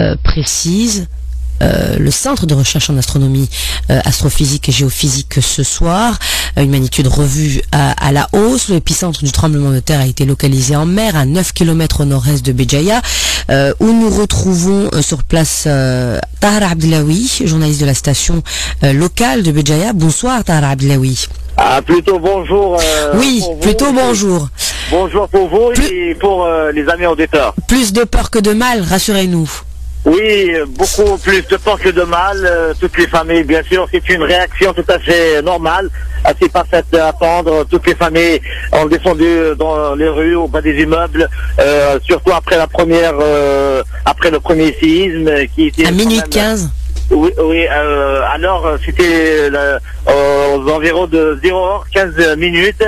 précise le centre de recherche en astronomie, astrophysique et géophysique ce soir. Une magnitude revue à la hausse. L'épicentre du tremblement de terre a été localisé en mer, à 9 km au nord-est de Béjaïa, où nous retrouvons sur place Tahar Abdelawi, journaliste de la station locale de Béjaïa. Bonsoir Tahar Abdelawi. Ah, plutôt bonjour. Oui, plutôt bonjour. Bonjour pour vous et pour les amis auditeurs. Plus de peur que de mal, rassurez-nous. Oui, beaucoup plus de peur que de mal. Toutes les familles, bien sûr, c'est une réaction tout à fait normale, assez pas faite à attendre. Toutes les familles ont descendu dans les rues, au bas des immeubles, surtout après après le premier séisme qui était à minuit 15. Oui, alors c'était aux environs de 0h15 minutes.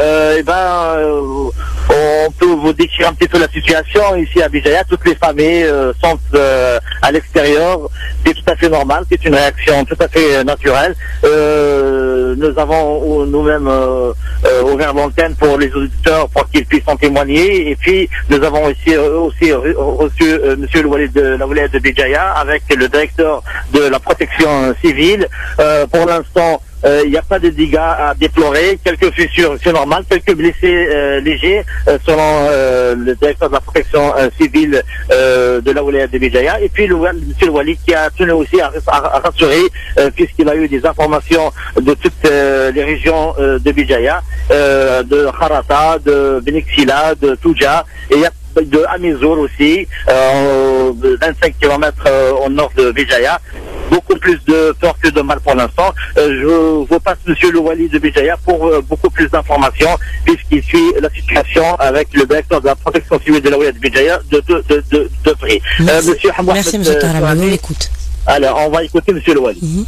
On peut vous décrire un petit peu la situation ici à Béjaïa. Toutes les familles sont à l'extérieur. C'est tout à fait normal, c'est une réaction tout à fait naturelle. Nous avons nous-mêmes ouvert l'antenne pour les auditeurs pour qu'ils puissent en témoigner. Et puis nous avons aussi reçu Monsieur le Wali de la Wilaya de Béjaïa avec le directeur de la protection civile. Pour l'instant, il n'y a pas de dégâts à déplorer, quelques fissures, c'est normal, quelques blessés légers, selon le directeur de la protection civile de la Wilaya de Béjaïa. Et puis monsieur le Wali qui a tenu aussi à rassurer, puisqu'il a eu des informations de toutes les régions de Béjaïa, de Kharata, de Benixila, de Touja, et il y a de Amizour aussi, 25 km au nord de Béjaïa. Beaucoup plus de peur que de mal pour l'instant. Je vous passe Monsieur le Wali de Béjaïa pour beaucoup plus d'informations, puisqu'il suit la situation avec le directeur de la protection civile de la Wilaya de Béjaïa de près. Monsieur Hamouh, merci Monsieur Tahar, on l'écoute. Alors, on va écouter Monsieur le Wali.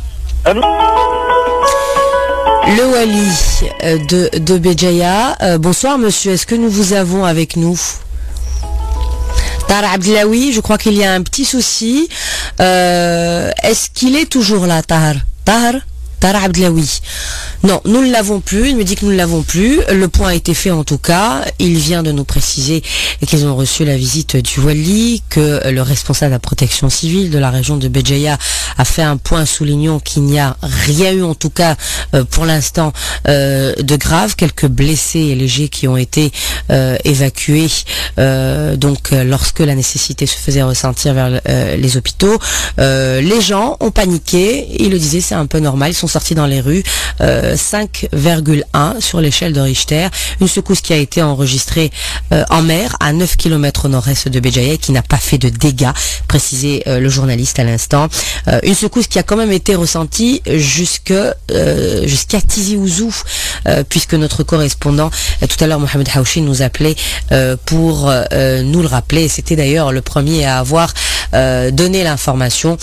Le Wali de Béjaïa. Bonsoir Monsieur, est-ce que nous vous avons avec nous? Tahar Abdelawi, je crois qu'il y a un petit souci. Est-ce qu'il est toujours là, Tahar Abdelawi? Non, nous ne l'avons plus. Il me dit que nous ne l'avons plus. Le point a été fait en tout cas. Il vient de nous préciser qu'ils ont reçu la visite du Wali, que le responsable de la protection civile de la région de Béjaïa a fait un point soulignant qu'il n'y a rien eu en tout cas pour l'instant de grave. Quelques blessés légers qui ont été évacués donc lorsque la nécessité se faisait ressentir vers les hôpitaux. Les gens ont paniqué. Il le disait, c'est un peu normal. Ils sont sortis dans les rues. 5,1 sur l'échelle de Richter, une secousse qui a été enregistrée en mer à 9 km au nord-est de Béjaïa, qui n'a pas fait de dégâts, précisait le journaliste à l'instant. Une secousse qui a quand même été ressentie jusqu'à Tizi Ouzou, puisque notre correspondant tout à l'heure, Mohamed Haouchi, nous appelait pour nous le rappeler. C'était d'ailleurs le premier à avoir donné l'information,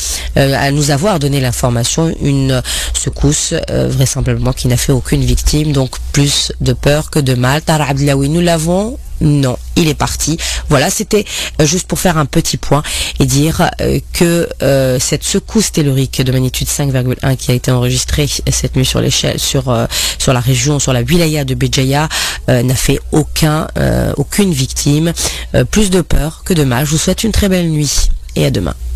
une secousse vraisemblablement qui n'a fait aucune victime, donc plus de peur que de mal. Tahar Abdelawi, nous l'avons? Non, il est parti. Voilà, c'était juste pour faire un petit point et dire que cette secousse tellurique de magnitude 5,1 qui a été enregistrée cette nuit sur l'échelle, sur la région, sur la wilaya de Béjaïa, n'a fait aucune victime. Plus de peur que de mal. Je vous souhaite une très belle nuit et à demain.